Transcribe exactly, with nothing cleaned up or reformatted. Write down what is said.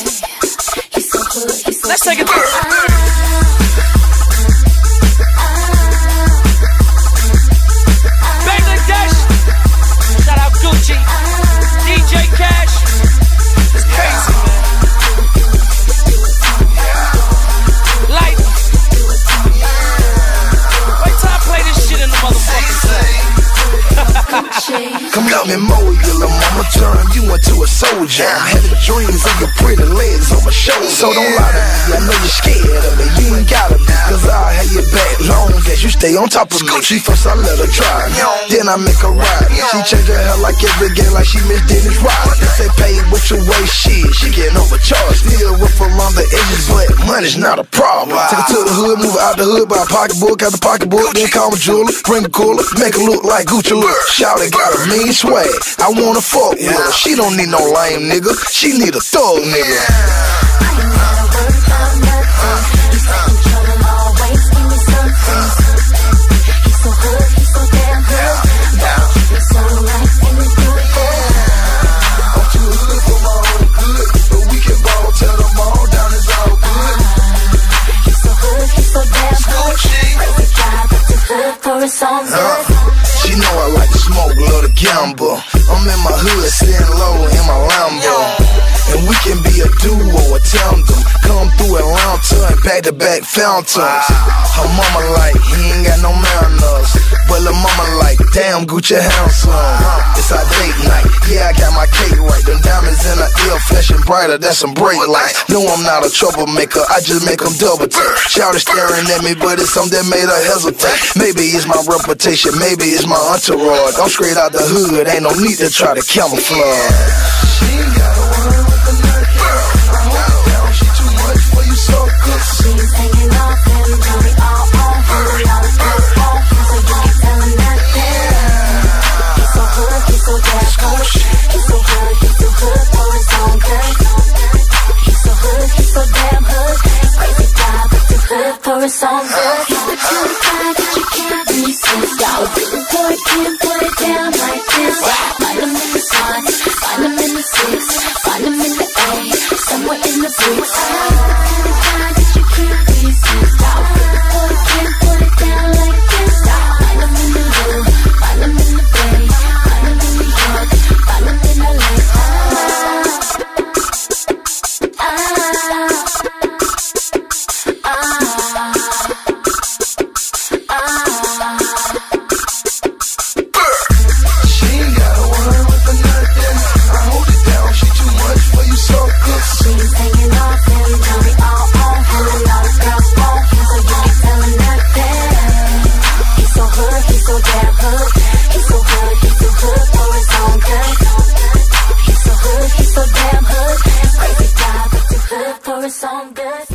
He's so good, he's so Let's take it there. Bangladesh. Shout out Gucci. D J Cash. It's crazy, man. Light. Wait till I play this shit in the motherfucking thing. Come let me mow you, little mama, turn you into a soldier. I'm having dreams of your pretty legs on my shoulder. So don't lie to me, I know you're scared of me. You ain't gotta be, cause I'll have your back long as you stay on top of me. She first I let her try, then I make her ride. She change her hair like every game, like she Miss Dennis Rodman. They say pay with your waist, shit, she getting overcharged. Still rough around the edges, but money's not a problem. Take her to the hood, move her out the hood, buy a pocketbook, out the pocketbook, then call my jeweler, bring a cooler, make her look like Gucci look. Shawty got a mean swag, I wanna fuck with her. She don't need no lame nigga, she need a thug nigga. She know I like to smoke, love to gamble. I'm in my hood, sitting low in my Lambo. And we can be a duo, a tandem. Come through and round turn, back-to-back fountains. Her mama like, he ain't got no manners. But lil' mama like, damn, Gucci handsome. It's our date night, yeah, I got my cake right. Them diamonds in her ear, flashing brighter, that's some brake lights. No, I'm not a troublemaker, I just make them double take. Shawty staring at me, but it's something that made her hesitate. Maybe it's my reputation, maybe it's my entourage. I'm straight out the hood, ain't no need to try to camouflage. She ain't gotta worry with the nut girl. I hold down, she too much for you, so good. She's hanging off him, jewelry all on him, all eyes on him, so you can tell him nothing. He's so good, he's so damn good. He's so good, he's too good for his own good. He's so good, he's so damn good. Crazy guy, but too good for his own good. He's the cutie guy that you can't resist. Y'all rooting for it, can't put it down like this. Find him in the sun, find him in the six, find him in the A, somewhere in the bricks. For a song good.